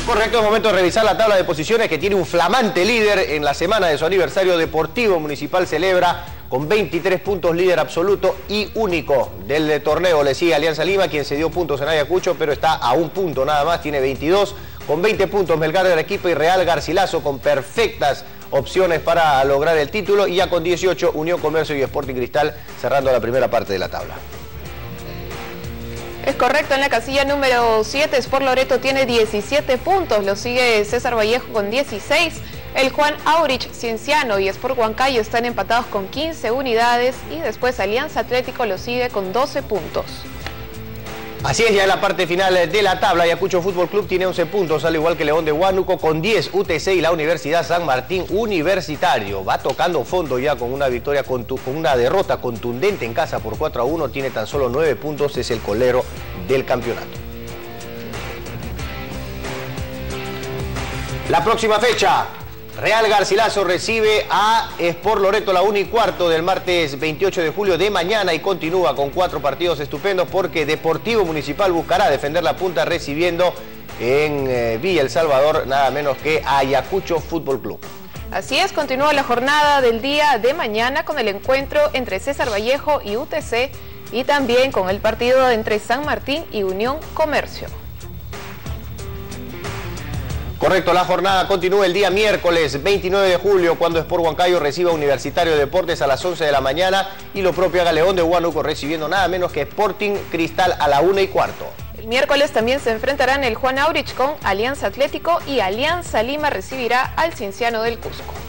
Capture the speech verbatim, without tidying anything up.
Correcto, es momento de revisar la tabla de posiciones que tiene un flamante líder en la semana de su aniversario. Deportivo Municipal celebra con veintitrés puntos, líder absoluto y único del torneo. Le sigue Alianza Lima, quien se dio puntos en Ayacucho, pero está a un punto nada más, tiene veintidós. Con veinte puntos Melgar de Arequipa y Real Garcilaso con perfectas opciones para lograr el título. Y ya con dieciocho, Unión Comercio y Sporting Cristal cerrando la primera parte de la tabla. Es correcto, en la casilla número siete, Sport Loreto tiene diecisiete puntos, lo sigue César Vallejo con dieciséis, el Juan Aurich Cienciano y Sport Huancayo están empatados con quince unidades y después Alianza Atlético lo sigue con doce puntos. Así es, ya en la parte final de la tabla, Ayacucho Fútbol Club tiene once puntos, al igual que León de Huánuco con diez, U T C y la Universidad San Martín Universitario. Va tocando fondo ya con una victoria, con una derrota contundente en casa por cuatro a uno, tiene tan solo nueve puntos, es el colero del campeonato. La próxima fecha, Real Garcilaso recibe a Sport Loreto la una y cuarto del martes veintiocho de julio de mañana y continúa con cuatro partidos estupendos porque Deportivo Municipal buscará defender la punta recibiendo en eh, Villa El Salvador nada menos que a Ayacucho Fútbol Club. Así es, continúa la jornada del día de mañana con el encuentro entre César Vallejo y U T C y también con el partido entre San Martín y Unión Comercio. Correcto, la jornada continúa el día miércoles veintinueve de julio cuando Sport Huancayo reciba Universitario de Deportes a las once de la mañana y lo propio haga León de Huánuco recibiendo nada menos que Sporting Cristal a la una y cuarto. El miércoles también se enfrentarán el Juan Aurich con Alianza Atlético y Alianza Lima recibirá al Cienciano del Cusco.